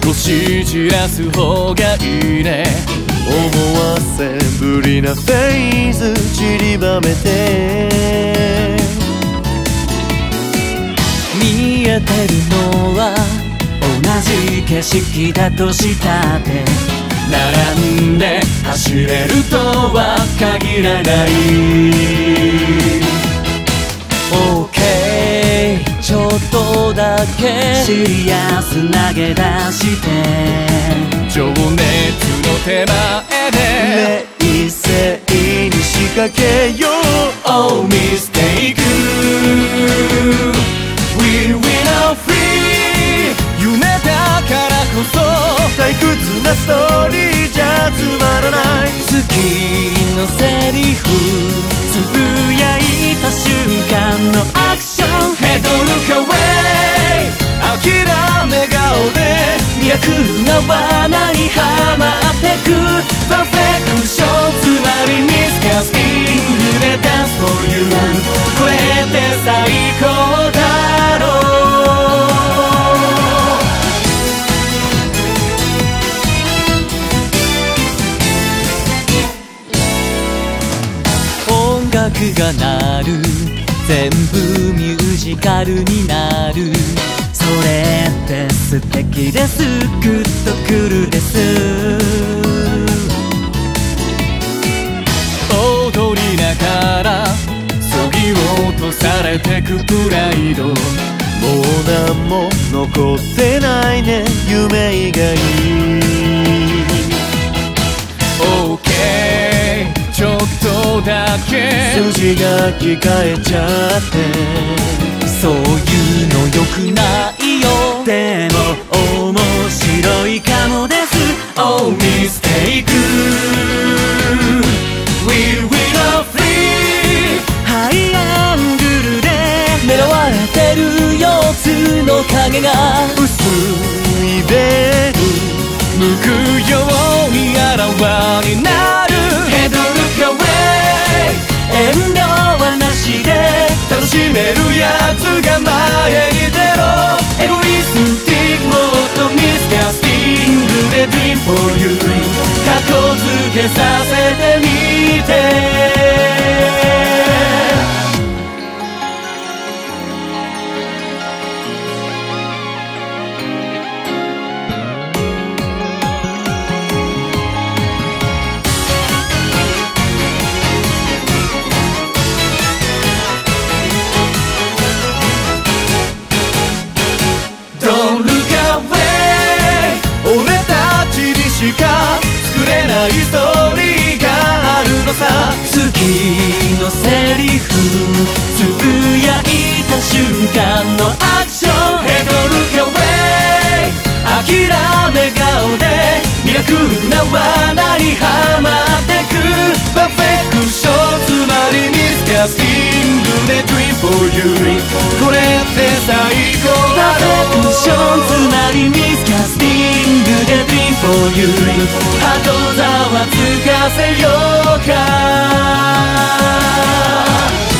少しじらす方がいいね。 思わせぶりなフェーズ散りばめて、 見えてるのは同じ景色だとしたって、並んで走れるとは限らない。 OK ちょっとだけシリアス投げ出して、情熱の手前で冷静に仕掛けよう。 Oh mistake We will not free 夢だからこそ退屈なストーリーじゃつまらない。 好きのセリフつぶやいた瞬間のアクション、ヘドルカウェイ諦め顔でミラクルな罠にはまってく。パーフェクションつまりミスキャスティングでダンス for you これって最高だろう。音楽が鳴る全部ミュージカルになる、それって素敵です、グッとくるです。踊りながらそぎ落とされてくプライド、 もう何も残ってないね、夢以外。 OK ちょっとだけ筋が聞かえちゃって、 そういうの良くないよ。でも面白いかもです。 Oh mistake We will not free ハイアングルで狙われてる4つの影が薄いベール向くようにあらわになる。ヘドルカウェイ遠慮はなしで楽しめるやつが前に出ろ。エゴイスティックもっとミスキャスティングで Dream for you かっこつけさせてみて。しか作れないストーリーがあるのさ。好きのセリフつぶやいた瞬間のアクション、ヘドルカウェイ諦め顔でミラクルな罠にはまってく。パーフェクションつまりミスキャスティングで Dream for you これって最高だろう。パーフェクションつまりミスキャスティングで Dream for you 後ざわつかせようか。